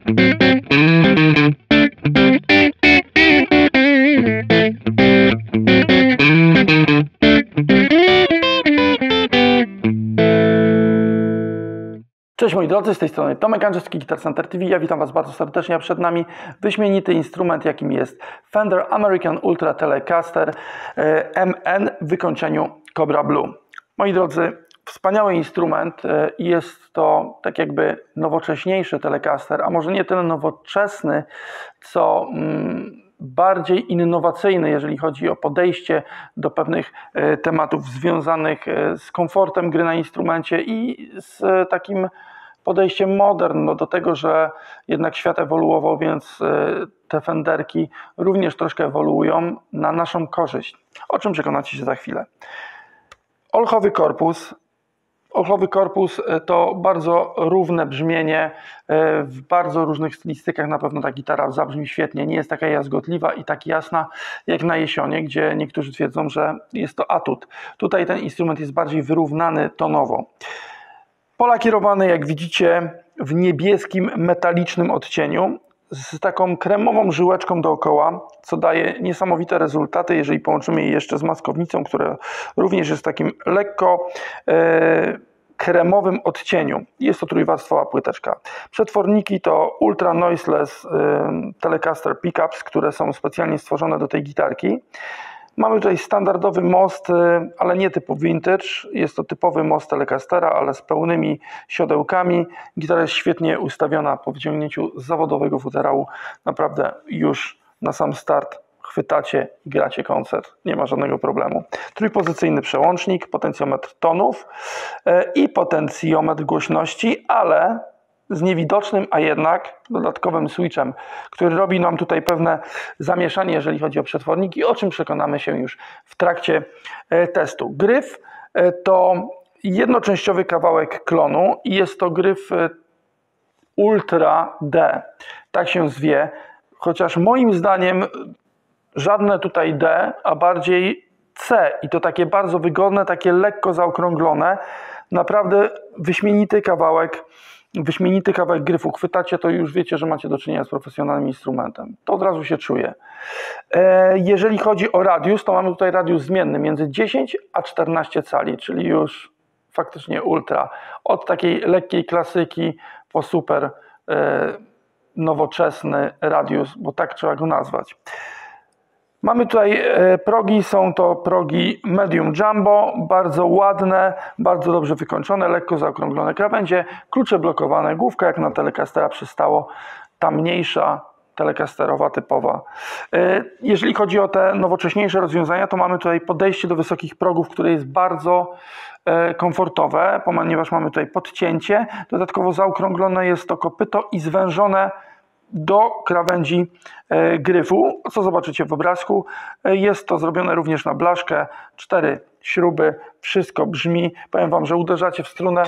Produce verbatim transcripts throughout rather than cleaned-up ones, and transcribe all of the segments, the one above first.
Cześć moi drodzy, z tej strony Tomek Andrzejewski, Guitar Center T V. Ja witam Was bardzo serdecznie, a przed nami wyśmienity instrument, jakim jest Fender American Ultra Telecaster M N w wykończeniu Cobra Blue. Moi drodzy, wspaniały instrument i jest to tak jakby nowocześniejszy Telecaster, a może nie tyle nowoczesny, co mm, bardziej innowacyjny, jeżeli chodzi o podejście do pewnych tematów związanych z komfortem gry na instrumencie i z takim podejściem modern no, do tego, że jednak świat ewoluował, więc te Fenderki również troszkę ewoluują na naszą korzyść. O czym przekonacie się za chwilę. Olchowy korpus. Olchowy korpus to bardzo równe brzmienie w bardzo różnych stylistykach. Na pewno ta gitara zabrzmi świetnie, nie jest taka jazgotliwa i tak jasna jak na Jesionie, gdzie niektórzy twierdzą, że jest to atut. Tutaj ten instrument jest bardziej wyrównany tonowo. Pola kierowane, jak widzicie, w niebieskim, metalicznym odcieniu z taką kremową żyłeczką dookoła, co daje niesamowite rezultaty, jeżeli połączymy je jeszcze z maskownicą, która również jest w takim lekko e, kremowym odcieniu. Jest to trójwarstwowa płyteczka. Przetworniki to Ultra Noiseless e, Telecaster Pickups, które są specjalnie stworzone do tej gitarki. Mamy tutaj standardowy most, ale nie typu vintage. Jest to typowy most Telecastera, ale z pełnymi siodełkami. Gitara jest świetnie ustawiona po wyciągnięciu z zawodowego futerału. Naprawdę już na sam start chwytacie i gracie koncert. Nie ma żadnego problemu. Trójpozycyjny przełącznik, potencjometr tonów i potencjometr głośności, ale z niewidocznym, a jednak dodatkowym switchem, który robi nam tutaj pewne zamieszanie, jeżeli chodzi o przetworniki, o czym przekonamy się już w trakcie testu. Gryf to jednoczęściowy kawałek klonu i jest to gryf Ultra D, tak się zwie, chociaż moim zdaniem żadne tutaj D, a bardziej C i to takie bardzo wygodne, takie lekko zaokrąglone, naprawdę wyśmienity kawałek Wyśmienity kawałek gryfu. Chwytacie to i już wiecie, że macie do czynienia z profesjonalnym instrumentem. To od razu się czuje. Jeżeli chodzi o radius, to mamy tutaj radius zmienny między dziesięć a czternaście cali, czyli już faktycznie ultra. Od takiej lekkiej klasyki po super nowoczesny radius, bo tak trzeba go nazwać. Mamy tutaj progi, są to progi medium jumbo, bardzo ładne, bardzo dobrze wykończone, lekko zaokrąglone krawędzie, klucze blokowane, główka jak na Telecastera przystało, ta mniejsza, telecasterowa typowa. Jeżeli chodzi o te nowocześniejsze rozwiązania, to mamy tutaj podejście do wysokich progów, które jest bardzo komfortowe, ponieważ mamy tutaj podcięcie, dodatkowo zaokrąglone jest to kopyto i zwężone do krawędzi gryfu, co zobaczycie w obrazku. Jest to zrobione również na blaszkę, cztery śruby, wszystko brzmi. Powiem Wam, że uderzacie w strunę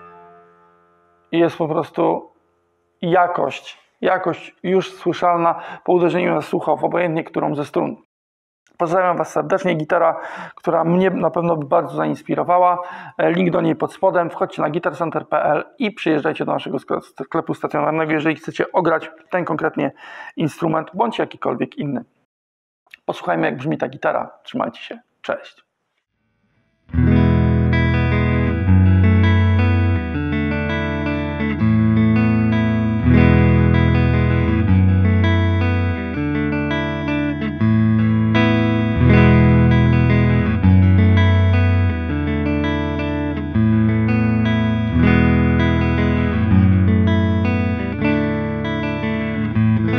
i jest po prostu jakość, jakość już słyszalna po uderzeniu na słuchawkę, obojętnie którą ze strun. Pozdrawiam Was serdecznie. Gitara, która mnie na pewno by bardzo zainspirowała. Link do niej pod spodem. Wchodźcie na guitar center kropka p l i przyjeżdżajcie do naszego sklepu stacjonarnego, jeżeli chcecie ograć ten konkretnie instrument, bądź jakikolwiek inny. Posłuchajmy, jak brzmi ta gitara. Trzymajcie się. Cześć.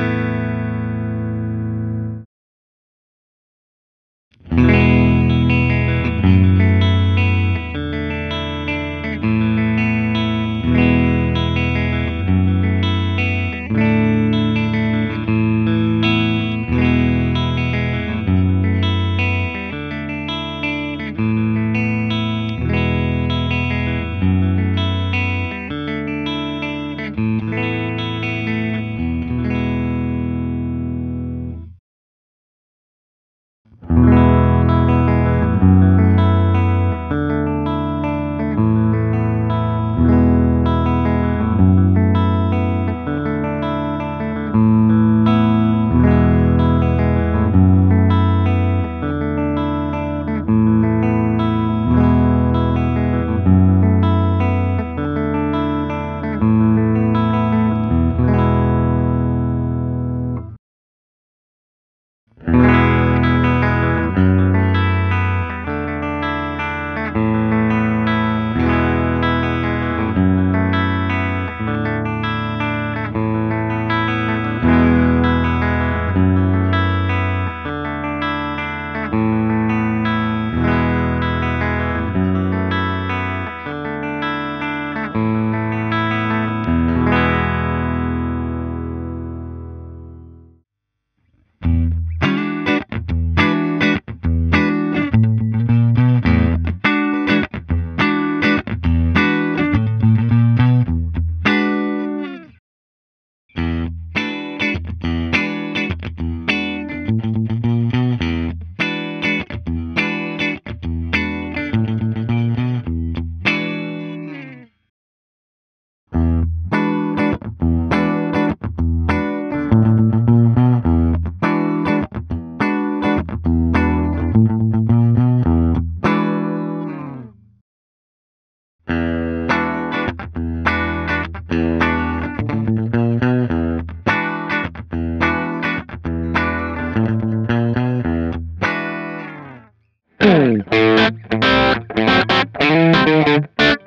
Mm-hmm.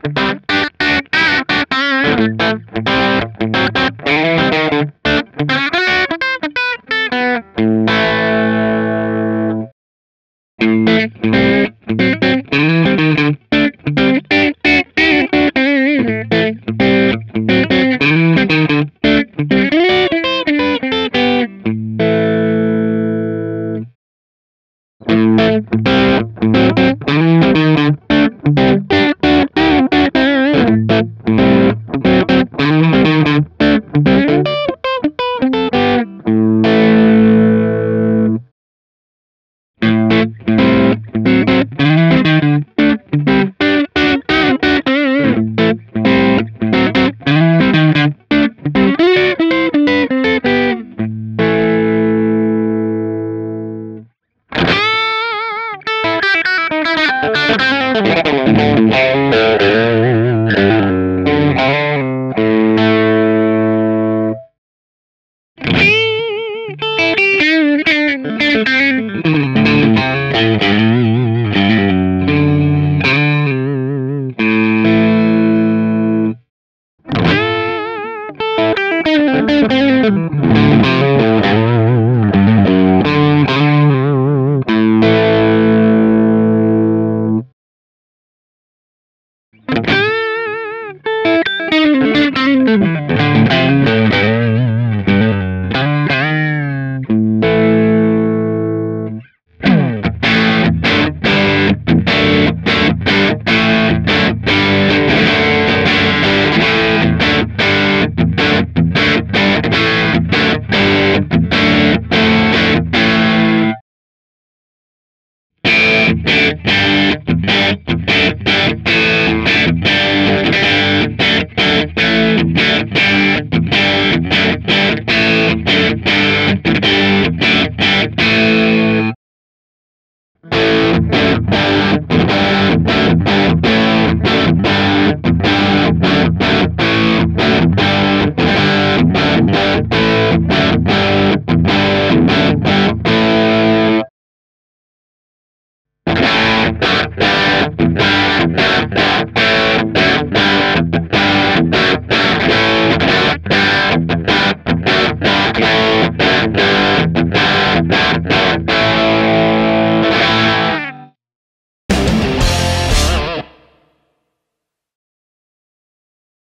Thank you.